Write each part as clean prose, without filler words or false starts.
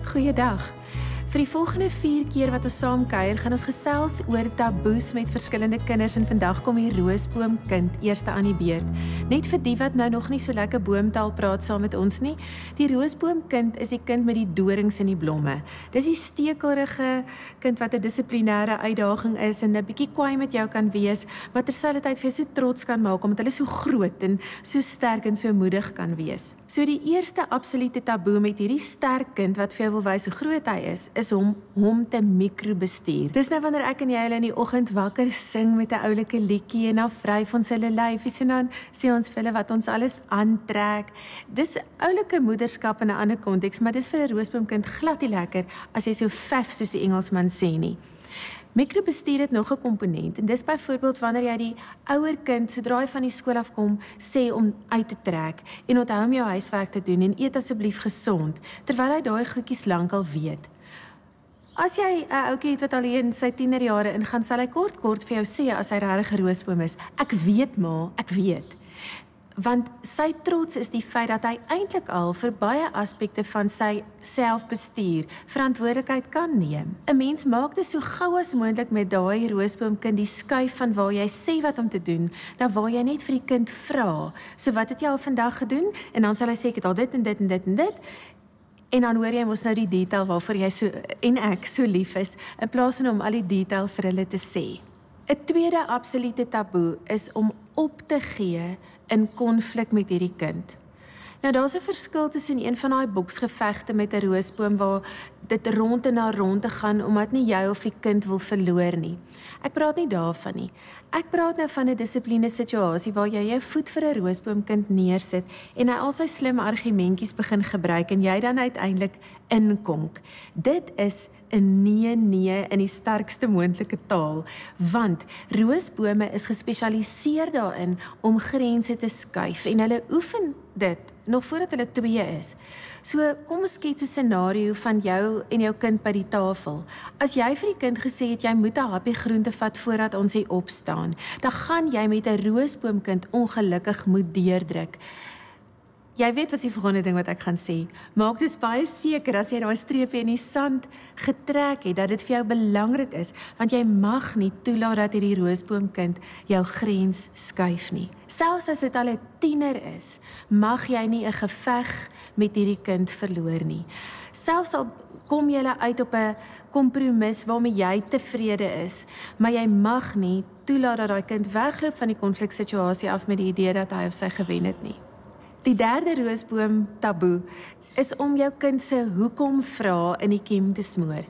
Goeiedag. Vir die volgende 4 keer wat ons saam kuier, gaan ons gesels oor taboes met verskillende kinders en vandag kom die roosboomkind eerste aan die beurt. Net vir die wat nou nog nie so lekker boomtaal praat saam met ons nie, die roosboomkind is die kind met die dorings in die blomme. Dis die stekelrige kind wat 'n dissiplinêre uitdaging is en 'n bietjie kwaai met jou kan wees, maar terselfdertyd vir jou so trots kan maak omdat hulle so groot en so sterk en so moedig kan wees. So die eerste absolute taboe met hierdie sterk kind wat vir jou wil wys hoe groot hy is om hom te mikrobestuur. Dis nou wanneer ek en jy hulle in die oggend wakker sing met 'n oulike liedjie en dan vryf ons hulle lyfies en dan sê ons vir hulle wat ons alles aantrek. Dis oulike moederskap in 'n ander konteks, maar dis vir 'n roosboomkind glad nie lekker as jy so fef soos die Engelsman sê nie. Mikrobestuur het nog 'n komponent en dis byvoorbeeld wanneer jy die ouer kind sodra hy van die skool af kom sê om uit te trek en onthou om jou huiswerk te doen en eet asseblief gesond terwyl hy daai goedjies lankal weet. As jy 'n ouetjie het wat al in sy tienerjare ingaan, sal hy kort vir jou sê as hy regtig 'n roosboom is. Ek weet ma, ek weet. Want sy trots is die feit dat hy eintlik al vir baie aspekte van sy selfbestuur verantwoordelikheid kan neem. 'n Mens maak dit so gou as moontlik met daai roosboomkind die skuif van waar jy sê wat om te doen, na waar jy net vir die kind vra. So wat het jy al vandag gedoen? En dan sal hy sê ek het al dit en dit en dit en dit. En dan hoor jy mos nou die detail waarvoor jy so en ek so lief is, in plaas van om al die detail vir hulle te sê. 'n Tweede absolute taboe is om op te gee in konflik met hierdie kind. Nou daar's 'n verskil tussen een van daai boksgevegte met 'n roosboom waar dit rond en na rond te gaan omdat nie jy of die kind wil verloor nie. Ek praat nie daarvan nie. Ek praat nou van 'n dissipline situasie waar jy jou voet vir 'n roosboomkind neersit en hy al sy slim argumentjies begin gebruik en jy dan uiteindelik inkonk. Dit is 'n nee in die sterkste moontlike taal, want roosbome is gespesialiseer daarin om grense te skuif en hulle oefen dit nog voordat hulle 2 is. So kom ons skets 'n scenario van jou en jou kind by die tafel. As jy vir die kind gesê het jy moet 'n happie groente vat voordat ons hier opstaan, dan gaan jy met 'n roosboomkind ongelukkig moet deurdruk. Jy weet wat die volgende ding wat ek gaan sê. Maak dus baie seker as jy daai streepie in die sand getrek het, dat dit vir jou belangrik is, want jy mag nie toelaat dat hierdie roosboomkind jou grens skuif nie. Selfs as dit al 'n tiener is, mag jy nie 'n geveg met hierdie kind verloor nie. Selfs al kom jy uit op 'n kompromis waarmee jy tevrede is, maar jy mag nie toelaat dat daai kind wegloop van die konfliksituasie af met die idee dat hy of sy gewen het nie. Die derde roosboom taboe is om jou kind se hoekom vra in die kiem te smoor.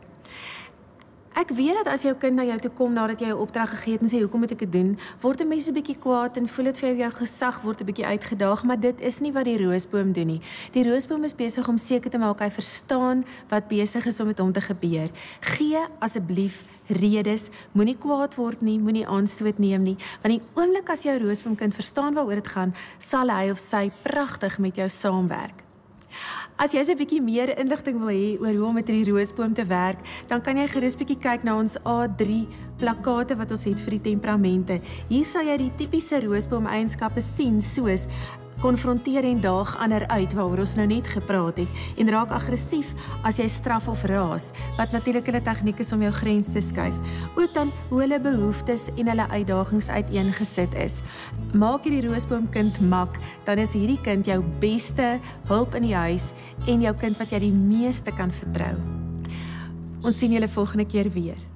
Ek weet dat as jou kind na jou toe kom nadat jy 'n opdrag gegee het en sê hoekom moet ek dit doen, word 'n mens 'n bietjie kwaad en voel dit vir jou gesag word 'n bietjie uitgedaag, maar dit is nie wat die roosboom doen nie. Die roosboom is besig om seker te maak hy verstaan wat besig is om met hom te gebeur. Gee asseblief redes, moenie kwaad word nie, moenie aanstoot neem nie, want die oomblik as jou roosboomkind verstaan waaroor dit gaan, sal hy of sy pragtig met jou saamwerk. As jy 'n bietjie meer inligting wil hê oor hoe om met hierdie roosboom te werk, dan kan jy gerus bietjie kyk na ons A3 plakkate wat ons het vir die temperamente. Hier sal jy die tipiese roosboom eienskappe sien soos konfronteer en daag ander uit waaroor ons nou net gepraat het en raak aggressief as jy straf of raas, wat natuurlik 'n tegniek is om jou grens te skuif. Ook dan hoe hulle behoeftes en hulle uitdagings uiteengesit is. Maak hierdie roosboomkind mak, dan is hierdie kind jou beste hulp in die huis en jou kind wat jy die meeste kan vertrou. Ons sien julle volgende keer weer.